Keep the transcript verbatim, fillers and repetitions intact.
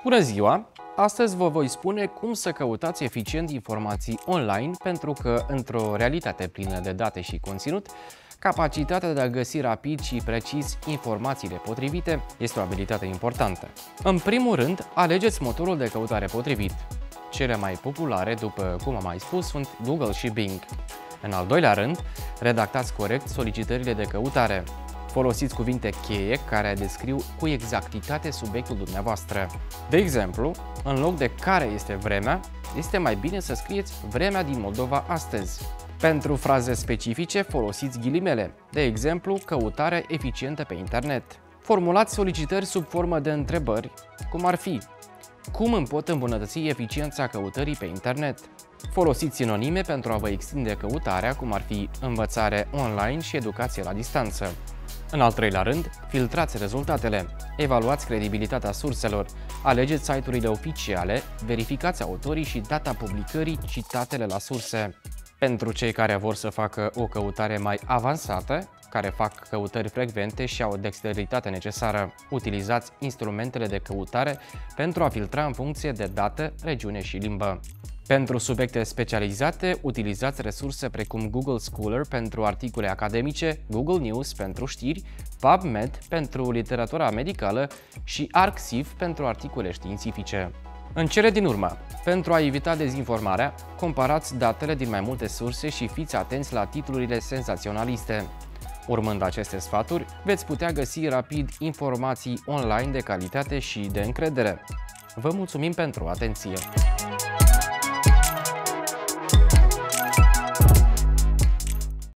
Bună ziua! Astăzi vă voi spune cum să căutați eficient informații online, pentru că, într-o realitate plină de date și conținut, capacitatea de a găsi rapid și precis informațiile potrivite este o abilitate importantă. În primul rând, alegeți motorul de căutare potrivit. Cele mai populare, după cum am mai spus, sunt Google și Bing. În al doilea rând, redactați corect solicitările de căutare. Folosiți cuvinte cheie care descriu cu exactitate subiectul dumneavoastră. De exemplu, în loc de care este vremea, este mai bine să scrieți vremea din Moldova astăzi. Pentru fraze specifice, folosiți ghilimele. De exemplu, căutare eficientă pe internet. Formulați solicitări sub formă de întrebări, cum ar fi: cum îmi pot îmbunătăți eficiența căutării pe internet? Folosiți sinonime pentru a vă extinde căutarea, cum ar fi învățare online și educație la distanță. În al treilea rând, filtrați rezultatele. Evaluați credibilitatea surselor. Alegeți site-urile oficiale, verificați autorii și data publicării, citatele la surse. Pentru cei care vor să facă o căutare mai avansată, care fac căutări frecvente și au o dexteritate necesară, utilizați instrumentele de căutare pentru a filtra în funcție de dată, regiune și limbă. Pentru subiecte specializate, utilizați resurse precum Google Scholar pentru articole academice, Google News pentru știri, PubMed pentru literatura medicală și Arxiv pentru articole științifice. În cele din urmă, pentru a evita dezinformarea, comparați datele din mai multe surse și fiți atenți la titlurile senzaționaliste. Urmând aceste sfaturi, veți putea găsi rapid informații online de calitate și de încredere. Vă mulțumim pentru atenție!